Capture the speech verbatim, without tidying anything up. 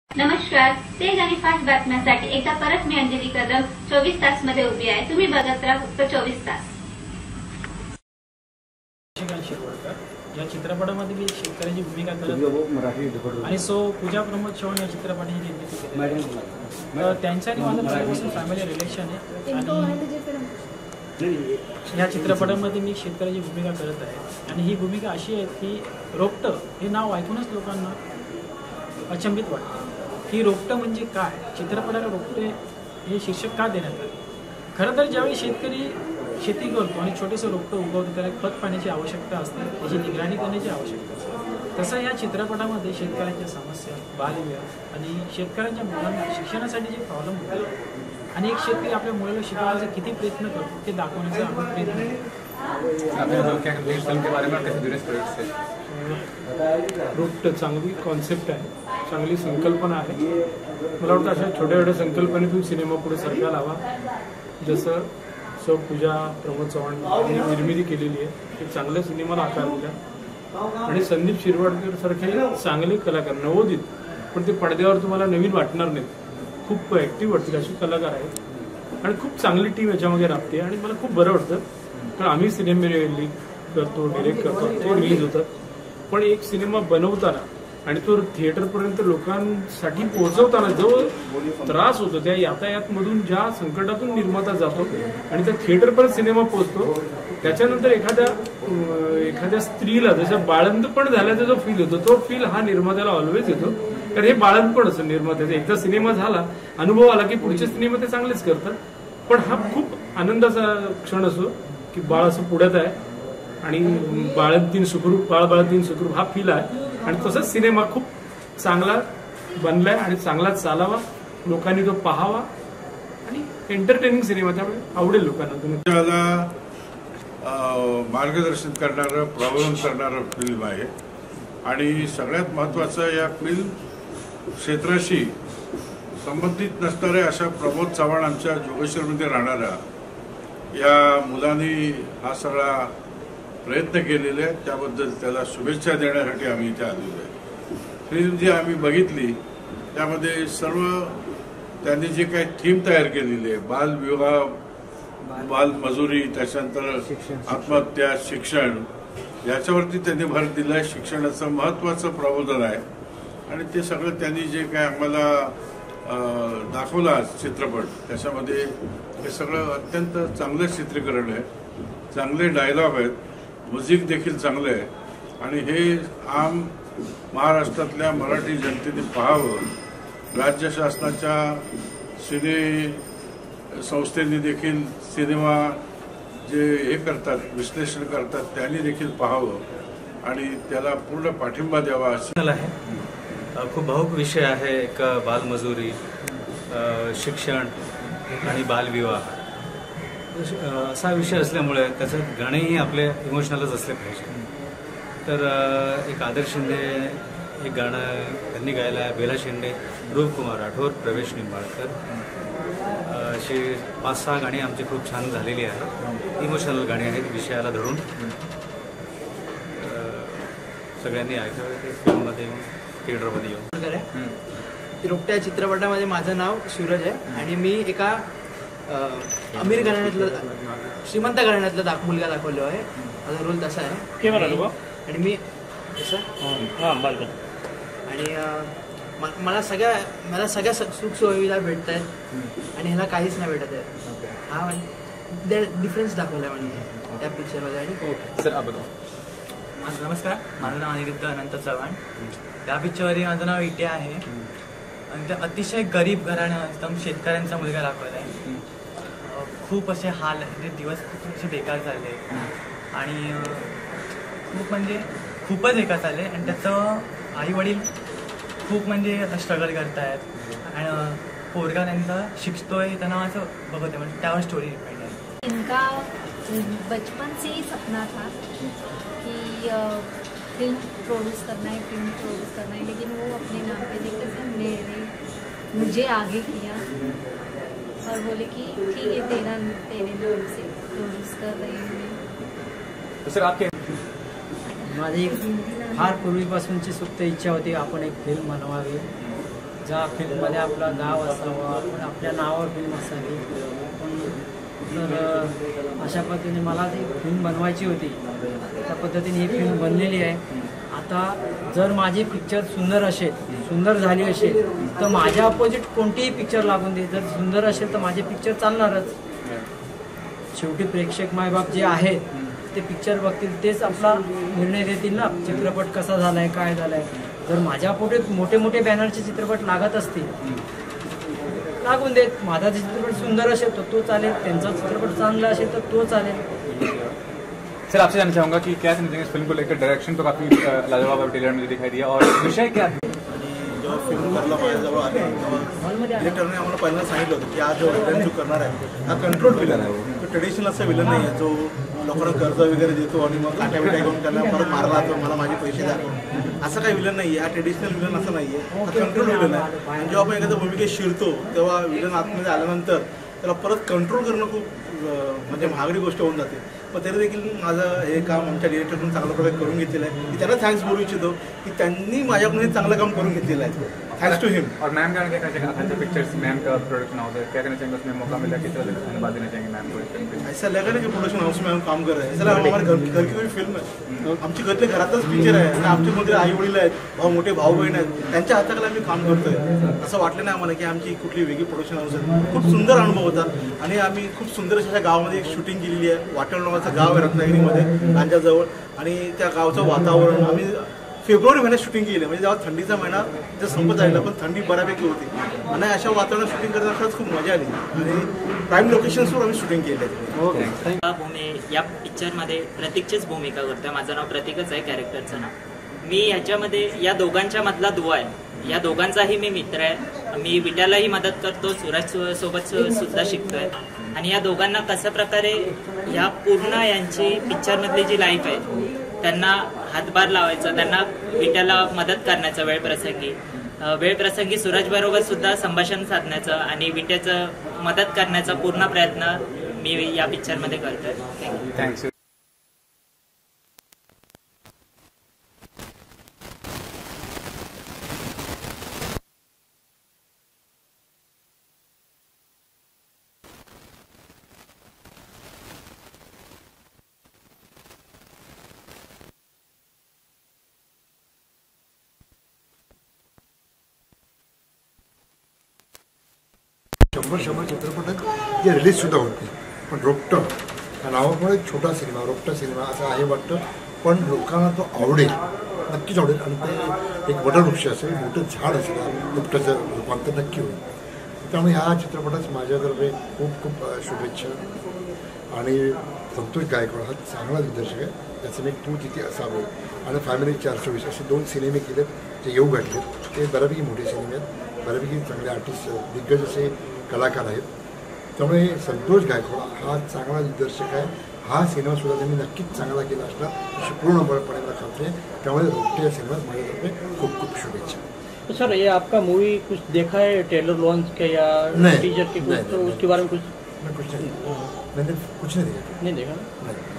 नमस्कार, तेज आणि फास्ट बातम्यांसाठी एकदा परत मी अंजली कदम चोवीस तास मध्ये उभी आहे। तुम्ही बघत राहा फक्त चोवीस तास। या चित्रपटामध्ये मी शेतकऱ्याची भूमिका करतो आणि सो पूजा प्रमोद चव्हाण या चित्रपटाची निर्मिती केली। त्यांच्या आणि माझं पहिल्यापासून फॅमिली रिलेशन आहे आणि या चित्रपटामध्ये मी शेतकऱ्याची भूमिका करत आहे आणि ही भूमिका अशी आहे की रोपटं हे नाव ऐकूनच लोकांना अचंबित वाटतं की रोपटं म्हणजे काय, चित्रपटाला रोपटे हे शीर्षक का देण्यात आले। खरं तर ज्यावेळी शेतकरी शेती करतो आणि छोटेसं रोपटं उगवतो त्याला खत पाण्याची आवश्यकता असते, त्याची निगराणी करण्याची आवश्यकता असते। तसं या चित्रपटामध्ये शेतकऱ्यांच्या समस्या, बालविवाह आणि शेतकऱ्यांच्या मुलांना शिक्षणासाठी जे प्रॉब्लेम होतात आणि एक शेतकरी आपल्या मुलाला शिकवायचा किती प्रयत्न करतो ते दाखवण्याचा आम्ही प्रयत्न करतो। रोपटं चांगली कॉन्सेप्ट आहे, चांगली संकल्पना आहे। मला वाटतं अशा छोट्या छोट्या संकल्पनेतून सिनेमा पुढे सरकायला हवा। जसं सौ पूजा प्रमोद चव्हाण यांनी निर्मिती केलेली आहे, एक चांगल्या सिनेमाला आकार दिला आणि संदीप शिरवाडकर सारखे चांगले कलाकार नवोदित, पण ते पडद्यावर तुम्हाला नवीन वाटणार नाहीत, खूप ॲक्टिव्ह वाटतील असे कलाकार आहेत आणि खूप चांगली टीम याच्यामध्ये राबते आणि मला खूप बरं वाटतं। कारण आम्ही सिनेमे करतो, डिरेक्ट करतो, ते रिलीज होतात, पण एक सिनेमा बनवताना आणि तो थिएटरपर्यंत लोकांसाठी पोहोचवताना जो त्रास होतो, त्या यातायातमधून ज्या संकटातून निर्माता जातो आणि त्या थिएटरपर्यंत सिनेमा पोहोचतो, त्याच्यानंतर एखाद्या एखाद्या स्त्रीला जसं बाळंतपण झाल्याचा जो फील होतो तो फील हा निर्मात्याला ऑलवेज येतो। कारण हे बाळंतपण असं निर्मात्याचं, एकदा सिनेमा झाला, अनुभव आला की पुढचे सिनेमा ते चांगलेच करतात, पण हा खूप आनंदाचा क्षण असो की बाळ असं पुढ्यात आहे आणि बाळंतीन सुखरूप, बाळ बाळंतीन सुखरूप हा फील आहे आणि तसंच सिनेमा खूप चांगला बनलाय आणि चांगला चालावा, लोकांनी तो पाहावा आणि एंटरटेनिंग सिनेमा, त्यामुळे आवडेल लोकांना। तुम्हाला मार्गदर्शन करणारं, प्रबोधन करणारं फिल्म आहे आणि सगळ्यात महत्त्वाचं या फिल्म क्षेत्राशी संबंधित नसणाऱ्या अशा प्रमोद चव्हाण आमच्या जोगेश्वरमध्ये राहणाऱ्या या मुलांनी हा सगळा प्रयत्न केलेले आहे, त्याबद्दल त्याला शुभेच्छा देण्यासाठी आम्ही इथे आलेलो आहे। फिल्म जी आम्ही बघितली त्यामध्ये सर्व त्यांनी जे काही थीम तयार केलेली आहे, बालविवाह, बालमजुरी, त्याच्यानंतर आत्महत्या, शिक्षण, याच्यावरती त्यांनी भर दिला आहे। शिक्षणाचं महत्त्वाचं प्रबोधन आहे आणि ते सगळं त्यांनी जे काय आम्हाला दाखवला चित्रपट, त्याच्यामध्ये हे सगळं अत्यंत चांगलं चित्रीकरण आहे, चांगले डायलॉग आहेत, म्युझिक देखील चांगलं आहे आणि हे आम महाराष्ट्रातल्या मराठी जनतेने पाहावं। राज्य शासनाच्या सिने संस्थेने देखील सिनेमा जे हे करतात, विश्लेषण करतात, त्यांनी देखील पाहावं आणि त्याला पूर्ण पाठिंबा द्यावा असं आहे। खूप भावूक विषय आहे, एक बालमजुरी, शिक्षण आणि बालविवाह असा विषय असल्यामुळे त्याच्यात गाणेही आपले इमोशनलच असले पाहिजे। तर एक आदर्श शिंदे एक गाणं त्यांनी गायलं आहे, बेला शिंदे, रूपकुमार राठोर, प्रवेश निंबाळकर, अशी पाच सहा गाणी आमची खूप छान झालेली आहेत, इमोशनल गाणी आहेत, विषयाला धरून। सगळ्यांनी ऐकावे ते फिल्ममध्ये येऊन, थिएटरमध्ये येऊन। रोपट्या चित्रपटामध्ये माझं नाव सूरज आहे आणि मी एका अमीर घराण्यातलं, श्रीमंत घराण्यातला दाख मुलगा दाखवलो आहे। माझा रोल तसा आहे आणि मी आणि मला सगळ्या मला सगळ्या सुख सुविधा भेटत आहेत आणि ह्याला काहीच नाही भेटत आहे। हा डिफरन्स दाखवला आहे म्हणजे त्या पिक्चरमध्ये। आणि नमस्कार, माझं नाव अनिरुद्ध अनंत चव्हाण। त्या पिक्चरमध्ये माझं नाव इटे आहे आणि ते अतिशय गरीब घराणं, एकदम शेतकऱ्यांचा मुलगा दाखवला आहे। खूप असे हाल, म्हणजे दिवस खूप असे बेकार झाले आणि खूप म्हणजे खूपच बेकार झाले आणि त्याचं आई वडील खूप म्हणजे स्ट्रगल करतायत आणि पोरगा त्यांचा शिकतोय, त्यांना असं बघत आहे, म्हणजे त्यावर स्टोरी डिपेंड आहे। इनका बचपन से ही सपना था कि फिल्म प्रोड्यूस करना है, फिल्म प्रोड्यूस करना है, लेकिन वो अपने नाम पे देखते थे, मेरे मुझे आगे किया और बोले कि ठीक है तेरा तेरे नाम से प्रोड्यूस कर रही हूँ। तो सर आपके माझी फार पूर्वीपासूनची सुप्त इच्छा होती आपण एक फिल्म बनवावी ज्या फिल्ममध्ये आपलं गाव असावं, आपण आपल्या नावावर फिल्म असावी. पण तर अशा पद्धतीने मला ती फिल्म बनवायची होती. त्या पद्धतीने ही फिल्म बनलेली आहे. आता जर माझी पिक्चर सुंदर असेल, सुंदर झाली असेल, तर माझ्या अपोजिट कोणतीही पिक्चर लागून दे, जर सुंदर असेल तर माझे पिक्चर चालणारच. शेवटी प्रेक्षक मायबाप जे आहेत ते पिक्चर बघतील, तेच आपला निर्णय देतील ना, चित्रपट कसा झालाय, काय झालाय. जर माझ्या पोटे मोठे मोठे बॅनरचे चित्रपट लागत असतील, लागून देत. माझा चित्रपट सुंदर असेल तर तो चालेल, त्यांचा चित्रपट चांगला असेल तर तो चालेल. सर, आपसे जानना चाहूंगा कि क्या समझेंगे इस फिल्म को लेकर. डायरेक्शन तो काफी लाजवाब और टेलर मुझे दिखाई दिया, और विषय क्या है? जेव्हा फिल्म करला माझ्याजवळ आले तेव्हा डिरेक्टरने आम्हाला पहिल्यांदा सांगितलं होतं की आज जो विलन जो करणार आहे हा कंट्रोल विलन आहे. तो ट्रेडिशनल असा विलन नाही आहे जो लोकांना कर्ज वगैरे देतो आणि मग काट्या बिट्या घेऊन त्यांना परत मारला जातो, मला माझे पैसे द्या. असं काही विलन नाही आहे. हा ट्रेडिशनल विलन असं नाही आहे, हा कंट्रोल विलन आहे. आणि जेव्हा आपण एखाद्या भूमिकेत शिरतो तेव्हा विलन आतमध्ये आल्यानंतर त्याला परत कंट्रोल करणं खूप म्हणजे महागडी गोष्ट होऊन जाते. पण तरी देखील माझं हे काम आमच्या डिरेक्टरकडून चांगल्या प्रकारे करून घेतलेलं आहे. मी त्यांना थँक्स बोलू इच्छितो की त्यांनी माझ्याकडून हे चांगलं काम करून घेतलेलं आहे. Thanks to him. और मैम क्या कहना चाहेंगे पिक्चर्स मैम का प्रोडक्शन हाउस है, क्या कहना चाहेंगे उसमें मौका मिला, किस तरह से धन्यवाद देना चाहेंगे मैम को? ऐसा लगा ना कि प्रोडक्शन हाउस में हम काम कर रहे हैं, ऐसा लगा हमारे घर घर की कोई फिल्म आहे. आमची घरच्या घरातच पिक्चर आहे आणि आमच्यामध्ये आई वडील आहेत, भाऊ मोठे भाऊ बहीण आहेत, त्यांच्या हाताखाली आम्ही काम करतोय. असं वाटलं नाही आम्हाला की आमची कुठली वेगळी प्रोडक्शन हाऊस आहे. खूप सुंदर अनुभव होता आणि आम्ही खूप सुंदर अशा गावामध्ये एक शूटिंग केलेली आहे. वाटण नावाचं गाव आहे रत्नागिरीमध्ये गांजाजवळ, आणि त्या गावचं वातावरण आम्ही फेब्रुवारी महिन्यात शूटिंग केली. म्हणजे जेव्हा थंडीचा महिना जर संपत राहिला पण थंडी बऱ्यापैकी होती आणि अशा वातावरणात शूटिंग करताना खरंच खूप मजा आली आणि प्राईम लोकेशन्सवर आम्ही शूटिंग केली आहे. भूमी या पिक्चरमध्ये प्रतीकचीच भूमिका करतोय. माझं नाव प्रतीकच आहे, कॅरेक्टरचं नाव. मी ह्याच्यामध्ये या दोघांच्या मधला दुवा आहे. या दोघांचाही मी मित्र आहे. मी विट्यालाही मदत करतो, सूरज सोबत सुद्धा शिकतोय. आणि या दोघांना कसं प्रकारे ह्या पूर्ण यांची पिक्चरमधली जी लाईफ आहे त्यांना हातभार लावायचा, त्यांना विट्याला मदत करण्याचा वेळ प्रसंगी वेळ प्रसंगी सूरज बरोबर सुद्धा संभाषण साधण्याचं आणि विट्याचं मदत करण्याचा पूर्ण प्रयत्न मी या पिक्चरमध्ये करतोय. थँक्यू. शंभर शंभर चित्रपट आहेत जे रिलीज सुद्धा होत नाही. पण रोपटं या नावामुळे एक छोटा सिनेमा, रोपटा सिनेमा असं आहे वाटतं, पण लोकांना तो आवडेल, नक्कीच आवडेल. आणि ते एक वटवृक्ष असेल, मोठं झाड असेल, रोपट्याचं रूपांतर नक्की होईल. त्यामुळे ह्या चित्रपटाच माझ्यातर्फे खूप खूप शुभेच्छा. आणि संतोष गायकवाड हा चांगला दिग्दर्शक आहे, त्याचं मी तू तिथे असावे आणि फॅमिली चारशे वीस असे दोन सिनेमे केलेत जे येऊ घातलेत. ते बऱ्यापैकी मोठे सिनेमे आहेत, बऱ्यापैकी चांगले आर्टिस्ट दिग्गज असे कलाकार आहेत. त्यामुळे संतोष गायकवाड हा चांगला दिग्दर्शक आहे. हा सिनेमासुद्धा त्यांनी नक्कीच चांगला केला असणार अशी पूर्णपणे मला खात्री आहे. त्यामुळे रोपटे सिनेमात माझ्यातर्फे खूप खूप शुभेच्छा. तो सर, ये आपका मूवी कुछ देखा है ट्रेलर लॉन्च के या टीजर के कुछ, तो उसके बारे में कुछ मैं कुछ नहीं मैंने कुछ नहीं देखा नहीं देखा